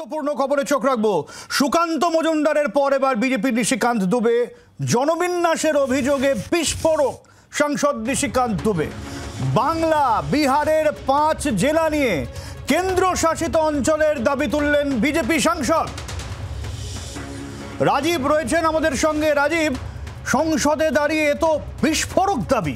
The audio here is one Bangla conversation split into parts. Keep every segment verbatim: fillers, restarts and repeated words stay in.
গুরুত্বপূর্ণ খবরে চোখ রাখবো। সুকান্ত মজুমদারের পর এবার বিজেপির নিশিকান্ত দুবে। জনবিন্যাসের অভিযোগে বিস্ফোরক সাংসদ নিশিকান্ত দুবে। বাংলা বিহারের পাঁচ জেলা নিয়ে কেন্দ্র শাসিত অঞ্চলের দাবি তুললেন বিজেপি সাংসদ। রাজীব রয়েছেন আমাদের সঙ্গে। রাজীব, সংসদে দাঁড়িয়ে এত বিস্ফোরক দাবি।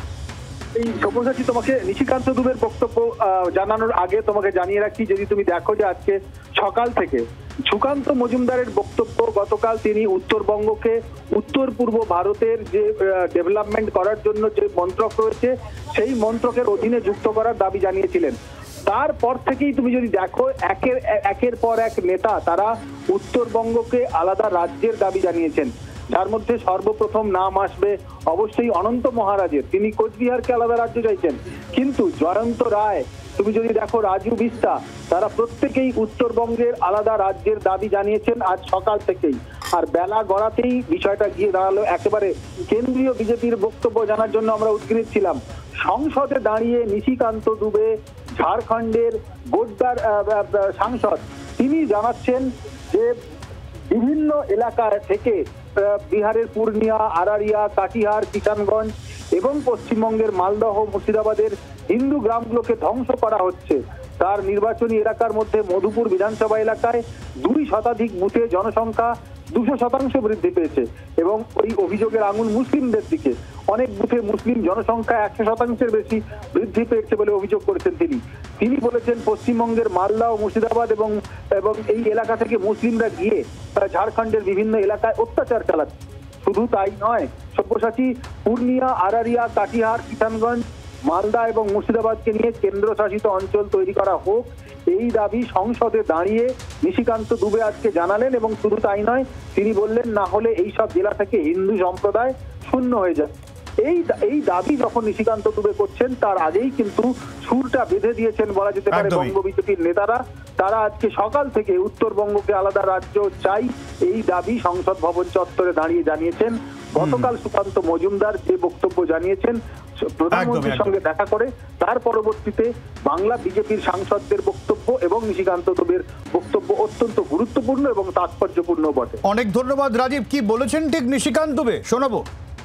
এই সব্যসাচী, তোমাকে নিশিকান্ত দুবের বক্তব্য জানানোর আগে তোমাকে জানিয়ে রাখি, যদি তুমি দেখো যে আজকে সকাল থেকে সুকান্ত মজুমদারের বক্তব্য, গতকাল তিনি উত্তরবঙ্গকে উত্তর পূর্ব ভারতের যে ডেভেলপমেন্ট করার জন্য যে মন্ত্রক রয়েছে সেই মন্ত্রকের অধীনে যুক্ত করার দাবি জানিয়েছিলেন। তারপর থেকেই তুমি যদি দেখো একের একের পর এক নেতা তারা উত্তরবঙ্গকে আলাদা রাজ্যের দাবি জানিয়েছেন, যার মধ্যে সর্বপ্রথম নাম আসবে অবশ্যই অনন্ত মহারাজের। তিনি কোচবিহারকে আলাদা রাজ্য চাইছেন। কিন্তু জয়ন্ত রায়, তুমি যদি দেখো রাজু বিস্তা, তারা প্রত্যেকেই উত্তরবঙ্গের আলাদা রাজ্যের দাবি জানিয়েছেন আজ সকাল থেকেই। আর বেলা গড়াতেই বিষয়টা গিয়ে দাঁড়ালো একেবারে কেন্দ্রীয় বিজেপির বক্তব্য জানার জন্য আমরা উদ্গ্রীব ছিলাম। সংসদে দাঁড়িয়ে নিশিকান্ত দুবে, ঝাড়খণ্ডের গোড্ডার সাংসদ, তিনি জানাচ্ছেন যে বিভিন্ন এলাকা থেকে বিহারের পূর্ণিয়া, আরারিয়া, কাটিহার, কিষানগঞ্জ এবং পশ্চিমবঙ্গের মালদহ, মুর্শিদাবাদের হিন্দু গ্রামগুলোকে ধ্বংস করা হচ্ছে। তার নির্বাচনী এলাকার মধ্যে মধুপুর বিধানসভা এলাকায় দুই শতাধিক বুথে জনসংখ্যা দুশো শতাংশ বৃদ্ধি পেয়েছে এবং ওই অভিযোগের আঙুল মুসলিমদের দিকে। অনেক বুথে মুসলিম জনসংখ্যা একশো শতাংশের বেশি বৃদ্ধি পেয়েছে বলে অভিযোগ করেছেন তিনি। তিনি বলেছেন পশ্চিমবঙ্গের মালদা ও মুর্শিদাবাদ এবং এবং এই এলাকা থেকে মুসলিমরা গিয়ে ঝাড়খণ্ডের বিভিন্ন এলাকায় অত্যাচার চালাচ্ছে। শুধু তাই নয়, সব্যসাচী, পূর্ণিয়া, আরারিয়া, কাটিহার, কিষানগঞ্জ, মালদা এবং মুর্শিদাবাদকে নিয়ে কেন্দ্রশাসিত অঞ্চল তৈরি করা হোক, এই দাবি সংসদে দাঁড়িয়ে নিশিকান্ত দুবে আজকে জানালেন। এবং শুধু তাই নয়, তিনি বললেন না হলে এই সব জেলা থেকে হিন্দু সম্প্রদায় শূন্য হয়ে যায়। এই এই দাবি যখন নিশিকান্ত দুবে করছেন, তার আগেই কিন্তু সুরটা বেঁধে দিয়েছেন বলা যেতে পারে বঙ্গ বিজেপির নেতারা। তারা আজকে সকাল থেকে উত্তরবঙ্গকে আলাদা রাজ্য চাই এই দাবি সংসদ ভবন চত্বরে দাঁড়িয়ে জানিয়েছেন। গতকাল সুকান্ত মজুমদার যে বক্তব্য জানিয়েছেন প্রধানমন্ত্রীর সঙ্গে দেখা করে, তার পরবর্তীতে বাংলা বিজেপির সাংসদদের বক্তব্য এবং নিশিকান্ত দুবের বক্তব্য অত্যন্ত গুরুত্বপূর্ণ এবং তাৎপর্যপূর্ণ বটে। অনেক ধন্যবাদ রাজীব। কি বলেছেন ঠিক নিশিকান্ত দুবে শোনাবো।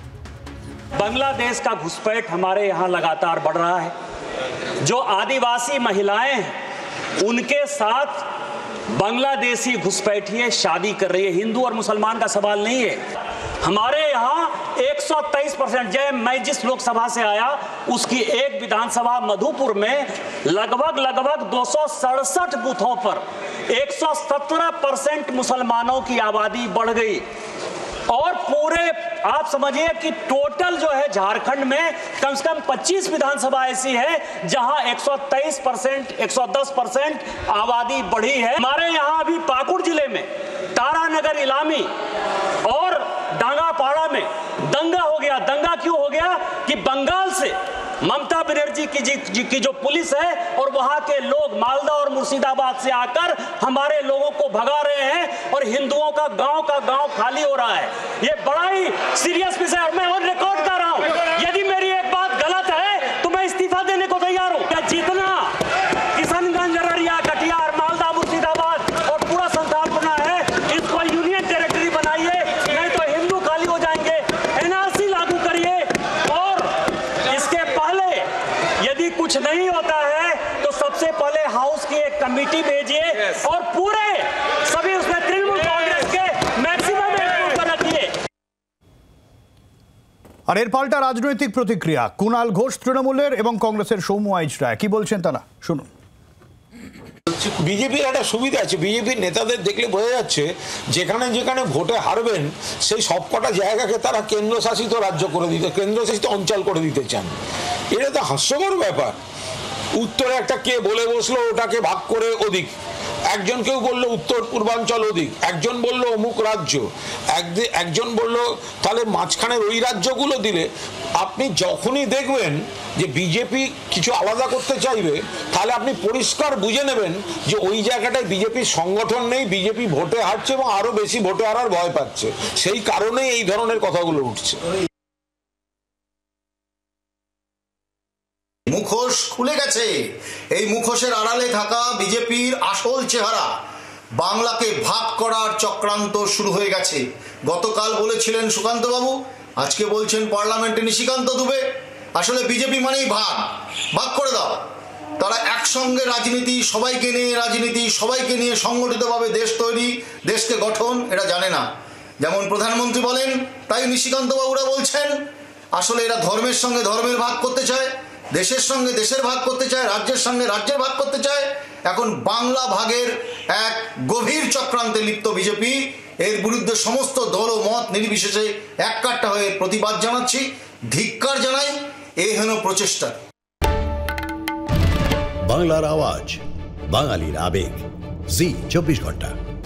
बांग्लादेश का घुसपैठ हमारे यहाँ लगातार बढ़ रहा है। जो आदिवासी महिलाएं हैं उनके साथ बांग्लादेशी घुसपैठिए शादी कर रही है। हिंदू और मुसलमान का सवाल नहीं है। हमारे यहाँ एक सौ तेईस परसेंट, जय मैं जिस लोकसभा से आया उसकी एक विधानसभा मधुपुर में लगभग लगभग दो सौ सड़सठ बूथों पर एक सौ सत्रह परसेंट मुसलमानों की आबादी बढ़ गई। और पूरे आप समझिए कि टोटल जो है झारखंड में कम से कम पच्चीस विधानसभा ऐसी है जहां एक सौ तेईस परसेंट एक सौ दस परसेंट आबादी बढ़ी है। हमारे यहां अभी पाकुड़ जिले में तारानगर, इलामी और डांगापाड़ा में दंगा हो गया। दंगा क्यों हो गया कि बंगाल से ममता बनर्जी की जी की जो पुलिस है और वहां के लोग मालदा और मुर्शिदाबाद से आकर हमारे लोगों को भगा रहे हैं और हिंदुओं का गांव का गांव खाली हो रहा है। ये बड़ा ही सीरियस विषय है। मैं और रिकॉर्ड कर रहा हूं, यदि मेरी एक बात गलत है तो मैं इस्तीफा देने को तैयार हूं। जितना किशनगंज, अररिया, कटिहार, मालदा, मुर्शिदाबाद और पूरा संथाल बना है, इसको यूनियन टेरिटरी बनाइए, नहीं तो हिंदू खाली हो जाएंगे। एनआरसी लागू करिए और इसके पहले यदि कुछ नहीं होता है तो सबसे पहले हाउस की एक कमेटी भेजिए और पूरे सभी उसमें तृणमूल कांग्रेस के मैक्सिमम वोट रखिए। আর এর পাল্টা রাজনৈতিক প্রতিক্রিয়া কুণাল ঘোষ তৃণমূলের এবং কংগ্রেসের সৌম্য আইচ রায় কি বলছেন তারা শুনুন। বিজেপির একটা সুবিধা আছে, বিজেপির নেতাদের দেখলে বোঝা যাচ্ছে যেখানে যেখানে ভোটে হারবেন সেই সবকটা জায়গাকে তারা কেন্দ্রশাসিত রাজ্য করে দিতে, কেন্দ্রশাসিত অঞ্চল করে দিতে চান। এটা তো হাস্যকর ব্যাপার। উত্তরে একটা কে বলে বসলো ওটাকে ভাগ করে ওদিক, একজন কেউ বললো উত্তর পূর্বাঞ্চল ওদিক, একজন বললো অমুক রাজ্য, একজন বললো তাহলে মাঝখানের ওই রাজ্যগুলো দিলে। আপনি যখনই দেখবেন যে বিজেপি কিছু আলাদা করতে চাইবে তাহলে আপনি পরিষ্কার বুঝে নেবেন যে ওই জায়গাটায় বিজেপির সংগঠন নেই, বিজেপি ভোটে হারছে এবং আরো বেশি ভোটে হারার ভয় পাচ্ছে। সেই কারণেই এই ধরনের কথাগুলো উঠছে। মুখোশ খুলে গেছে। এই মুখোশের আড়ালে থাকা বিজেপির আসল চেহারা বাংলাকে ভাগ করার চক্রান্ত শুরু হয়ে গেছে। গতকাল বলেছিলেন সুকান্তবাবু, আজকে বলছেন পার্লামেন্টে নিশিকান্ত দুবে। আসলে বিজেপি মানেই ভাগ, ভাগ করে দাও। তারা একসঙ্গে রাজনীতি, সবাইকে নিয়ে রাজনীতি, সবাইকে নিয়ে সংগঠিতভাবে দেশ তৈরি, দেশকে গঠন, এটা জানে না। যেমন প্রধানমন্ত্রী বলেন, তাই নিশিকান্তবাবুরা বলছেন। আসলে এরা ধর্মের সঙ্গে ধর্মের ভাগ করতে চায়, দেশের সঙ্গে দেশের ভাগ করতে চায়, রাজ্যের সঙ্গে রাজ্যের ভাগ করতে চায়। এখন বাংলা ভাগের এক গভীর চক্রান্তে লিপ্ত বিজেপি। এর বিরুদ্ধে সমস্ত দল ও মত নির্বিশেষে এককাট্টা হয়ে প্রতিবাদ জানাচ্ছি, ধিক্কার জানাই এই হেন প্রচেষ্টা। বাংলার আওয়াজ, বাঙালির আবেগ, জি চব্বিশ ঘন্টা।